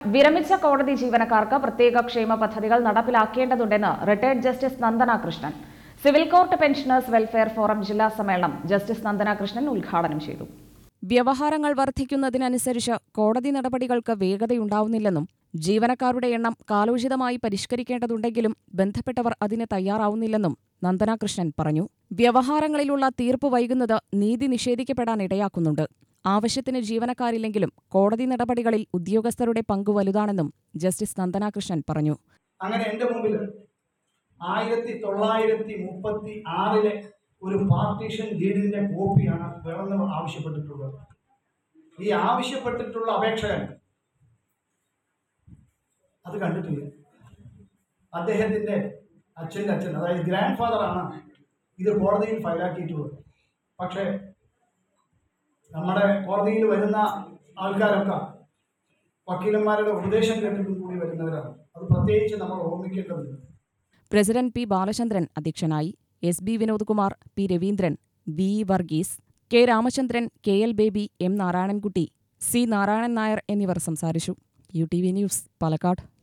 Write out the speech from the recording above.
വിരമിച്ച കോടതി ജീവനക്കാർക്ക് പ്രത്യേക ക്ഷേമ പദ്ധതികൾ നടപ്പിലാക്കേണ്ടതുണ്ടെന്ന് retired justice Nandana Krishnan. Civil court pensioners welfare forum ജില്ലാ സമ്മേളനം ജസ്റ്റിസ് നന്ദന കൃഷ്ണൻ ഉദ്ഘാടനം ചെയ്തു. വ്യവഹാരങ്ങൾ വർദ്ധിക്കുന്നതിനനുസരിച്ച് കോടതി നടപടികൾക്ക് വേഗതയുണ്ടാവുന്നില്ലെന്നും ജീവനക്കാരുടെ എണ്ണം കാലോചിതമായി പരിഷ്കരിക്കേണ്ടതുണ്ടെങ്കിലും ബന്ധപ്പെട്ടവർ അതിന് തയ്യാറാവുന്നില്ലെന്നും നന്ദന കൃഷ്ണൻ പറഞ്ഞു. വ്യവഹാരങ്ങളിലുള്ള തീർപ്പ് വൈകുന്നത് നീതി നിഷേധിക്കപ്പെടാൻ ഇടയാക്കുന്നുണ്ട്. ആവശ്യത്തിന് ജീവനക്കാരില്ലെങ്കിലും കോടതി നടപടികളിൽ ഉദ്യോഗസ്ഥരുടെ പങ്ക് വലുതാണെന്നും ജസ്റ്റിസ് നന്ദന കൃഷ്ണൻ പറഞ്ഞു. അങ്ങനെ എന്റെ മുമ്പിൽ 1936 ഒരു പാർട്ടീഷൻ ഡീഡിന്റെ കോപ്പിയാണ് വേണമെന്ന് ആവശ്യപ്പെട്ടിട്ടുള്ളത്. ഈ ആവശ്യപ്പെട്ടിട്ടുള്ള അപേക്ഷകൻ അത് കണ്ടിട്ടില്ല. അദ്ദേഹത്തിന്റെ അച്ഛൻ്റെ അച്ഛൻ, അതായത് ഗ്രാൻഡ് ഫാദർ ആണ് ഇത് കോടതിയിൽ ഫയലാക്കിയിട്ടുള്ളത്. പക്ഷേ നമ്മുടെ കോടതിയിൽ വരുന്ന ആൾക്കാരൊക്കെ വക്കീലന്മാരുടെ ഉപദേശം കേട്ടിട്ടും കൂടി വരുന്നവരാണ്. അത് പ്രത്യേകിച്ച് നമ്മൾ ഓർമ്മിക്കേണ്ടതുണ്ട്. പ്രസിഡന്റ് പി ബാലചന്ദ്രൻ അധ്യക്ഷനായി. S B Vinodkumar, P Raveendran, V Varghese, K Ramachandran, K L Baby, M Narayanankutty, C Narayanan Nair എന്നിവർ സംസാരിച്ചു. UTV news, Palakkad.